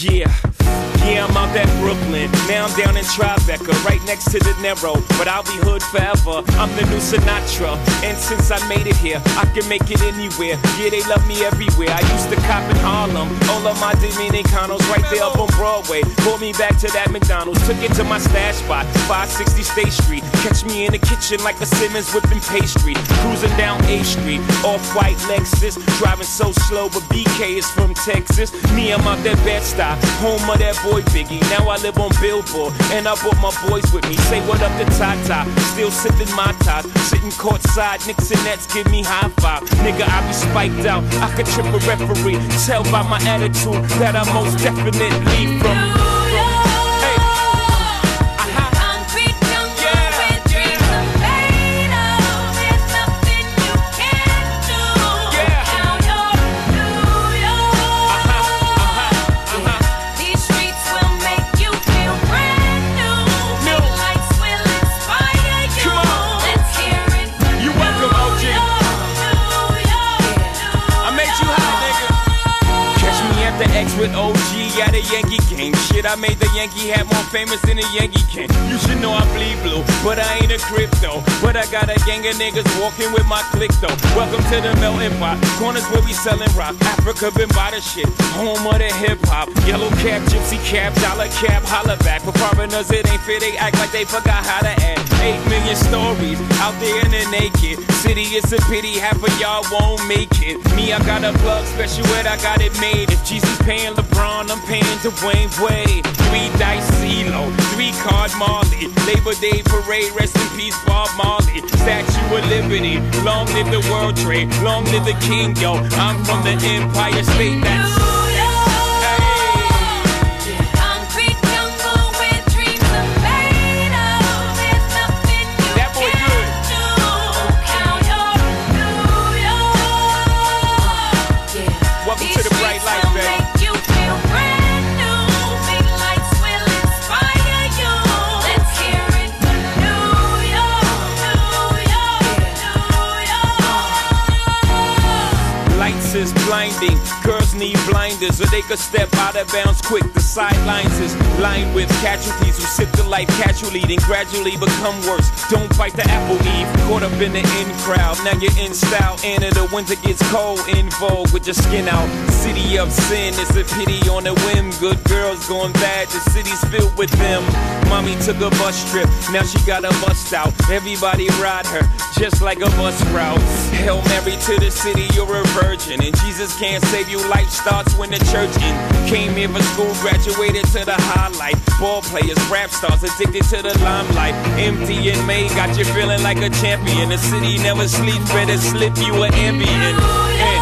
Yeah, I'm out at Brooklyn. Now I'm down in Tribeca, right next to the Narrow. But I'll be hood forever. I'm the new Sinatra. And since I made it here, I can make it anywhere. Yeah, they love me everywhere. I used to cop in Harlem. All of my Dominicanos right there up on Broadway. Pulled me back to that McDonald's. Took it to my stash spot, 560 State Street. Catch me in the kitchen like a Simmons whipping pastry. Cruising down A Street, off-white Lexus. Driving so slow, but BK is from Texas. Me, I'm out that Bed-Stuy, home of that boy Biggie. Now I live on Billboard, and I brought my boys with me. Say what up to Tata, still sipping my ties. Sitting courtside, Knicks and Nets give me high five. Nigga, I be spiked out, I could trip a referee. Tell by my attitude that I'm most definitely from with OG at a Yankee game. Shit, I made the Yankee hat more famous than a Yankee can. You should know I bleed blue, but I ain't a crypto. But I got a gang of niggas walking with my click though. Welcome to the melting pot. Corners where we selling rock. Africa been by the shit. Home of the hip hop. Yellow cap, gypsy cap, dollar cap, holla back. For foreigners it ain't fair, they act like they forgot how to act. 8 million stories out there in the naked city. It's a pity half of y'all won't make it. Me, I got a plug special where I got it made. If Jesus paying LeBron, I'm paying Dwayne Wade. 3 dice CeeLo, 3 card Marley. Labor Day parade, rest in peace Bob Marley. Statue of Liberty, long live the World Trade, long live the King, yo. I'm from the Empire State, that's is blinding. Girls need blinders so they could step out of bounds quick. The sidelines is lined with casualties who sip the life casually, then gradually become worse. Don't bite the apple, Eve. Caught up in the in crowd. Now you're in style. And in the winter gets cold, in vogue with your skin out. City of sin, it's a pity on a whim. Good girls going bad, the city's filled with them. Mommy took a bus trip, now she got a bust out. Everybody ride her, just like a bus route. Hail Mary to the city, you're a virgin. And Jesus can't save you, life starts when the church in. Came here for school, graduated to the highlight. Ball players, rap stars, addicted to the limelight. Empty in May, got you feeling like a champion. The city never sleeps, better slip you an Ambien.